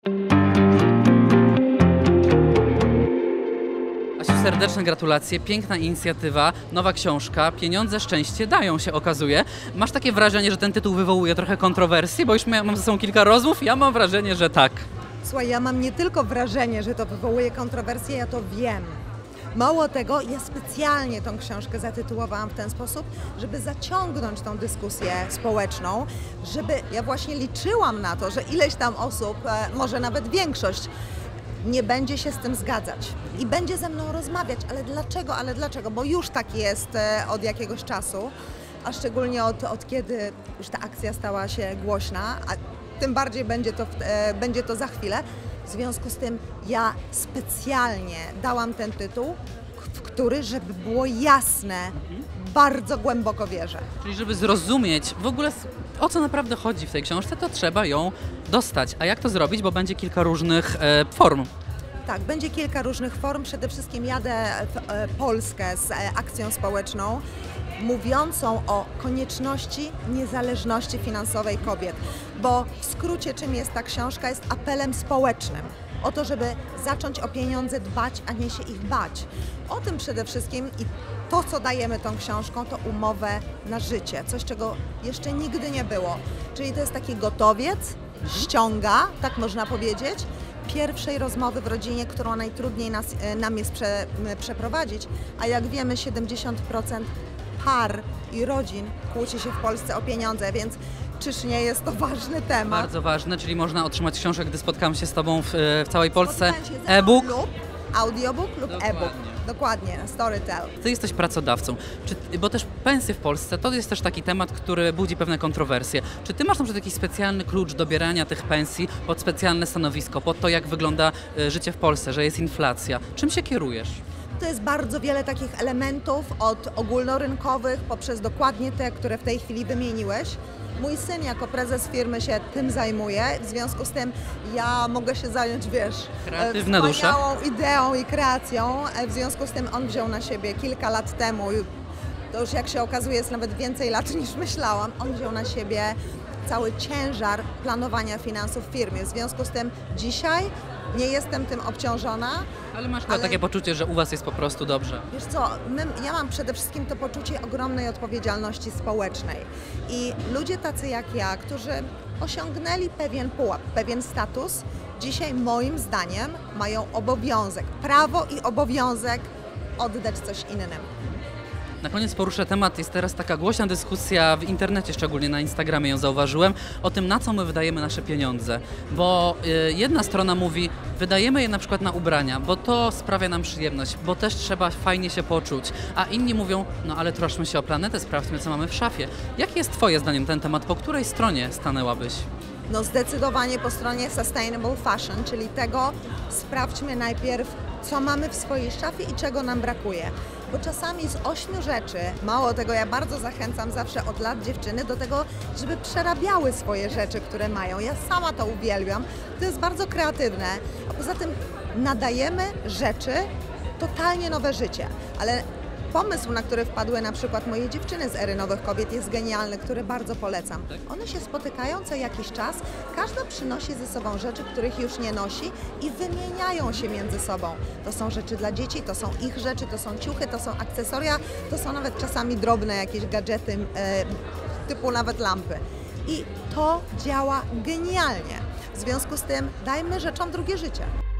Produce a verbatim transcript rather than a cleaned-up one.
Asiu, serdeczne gratulacje, piękna inicjatywa, nowa książka, pieniądze, szczęście dają się, okazuje. Masz takie wrażenie, że ten tytuł wywołuje trochę kontrowersji, bo już mam ze sobą kilka rozmów, ja mam wrażenie, że tak. Słuchaj, ja mam nie tylko wrażenie, że to wywołuje kontrowersje, ja to wiem. Mało tego, ja specjalnie tą książkę zatytułowałam w ten sposób, żeby zaciągnąć tą dyskusję społeczną, żeby, ja właśnie liczyłam na to, że ileś tam osób, może nawet większość, nie będzie się z tym zgadzać i będzie ze mną rozmawiać. Ale dlaczego? Ale dlaczego? Bo już tak jest od jakiegoś czasu, a szczególnie od, od kiedy już ta akcja stała się głośna, a tym bardziej będzie to, będzie to za chwilę. W związku z tym ja specjalnie dałam ten tytuł, w który, żeby było jasne, mhm. bardzo głęboko wierzę. Czyli żeby zrozumieć w ogóle, o co naprawdę chodzi w tej książce, to trzeba ją dostać. A jak to zrobić? Bo będzie kilka różnych e, form. Tak, będzie kilka różnych form. Przede wszystkim jadę w e, Polskę z e, akcją społeczną mówiącą o konieczności niezależności finansowej kobiet. Bo w skrócie, czym jest ta książka, jest apelem społecznym. O to, żeby zacząć o pieniądze dbać, a nie się ich bać. O tym przede wszystkim i to, co dajemy tą książką, to umowę na życie. Coś, czego jeszcze nigdy nie było. Czyli to jest taki gotowiec, ściąga, tak można powiedzieć, pierwszej rozmowy w rodzinie, którą najtrudniej nas, nam jest prze, przeprowadzić. A jak wiemy, siedemdziesiąt procent par i rodzin kłóci się w Polsce o pieniądze, więc czyż nie jest to ważny temat? Bardzo ważne, czyli można otrzymać książkę, gdy spotkam się z Tobą w, w całej Polsce. E-book lub audiobook lub e-book. Dokładnie, Storytel. Ty jesteś pracodawcą, czy, bo też pensje w Polsce to jest też taki temat, który budzi pewne kontrowersje. Czy ty masz na przykład jakiś specjalny klucz dobierania tych pensji pod specjalne stanowisko, pod to, jak wygląda y, życie w Polsce, że jest inflacja? Czym się kierujesz? To jest bardzo wiele takich elementów, od ogólnorynkowych poprzez dokładnie te, które w tej chwili wymieniłeś. Mój syn jako prezes firmy się tym zajmuje, w związku z tym ja mogę się zająć, wiesz, kreatywna dusza, wspaniałą ideą i kreacją. W związku z tym on wziął na siebie kilka lat temu, to już jak się okazuje jest nawet więcej lat niż myślałam, on wziął na siebie cały ciężar planowania finansów w firmie. W związku z tym dzisiaj nie jestem tym obciążona. Ale masz ale... takie poczucie, że u Was jest po prostu dobrze. Wiesz co, my, ja mam przede wszystkim to poczucie ogromnej odpowiedzialności społecznej. I ludzie tacy jak ja, którzy osiągnęli pewien pułap, pewien status, dzisiaj moim zdaniem mają obowiązek, prawo i obowiązek oddać coś innym. Na koniec poruszę temat, jest teraz taka głośna dyskusja w internecie, szczególnie na Instagramie ją zauważyłem, o tym, na co my wydajemy nasze pieniądze. Bo y, jedna strona mówi, wydajemy je na przykład na ubrania, bo to sprawia nam przyjemność, bo też trzeba fajnie się poczuć. A inni mówią, no ale troszczmy się o planetę, sprawdźmy, co mamy w szafie. Jaki jest Twoje zdaniem ten temat? Po której stronie stanęłabyś? No zdecydowanie po stronie sustainable fashion, czyli tego sprawdźmy najpierw, co mamy w swojej szafie i czego nam brakuje. Bo czasami z ośmiu rzeczy, mało tego, ja bardzo zachęcam zawsze od lat dziewczyny do tego, żeby przerabiały swoje rzeczy, które mają. Ja sama to uwielbiam, to jest bardzo kreatywne, a poza tym nadajemy rzeczy totalnie nowe życie. Ale pomysł, na który wpadły na przykład moje dziewczyny z Ery Nowych Kobiet jest genialny, który bardzo polecam. One się spotykają co jakiś czas, każda przynosi ze sobą rzeczy, których już nie nosi i wymieniają się między sobą. To są rzeczy dla dzieci, to są ich rzeczy, to są ciuchy, to są akcesoria, to są nawet czasami drobne jakieś gadżety, e, typu nawet lampy. I to działa genialnie. W związku z tym dajmy rzeczom drugie życie.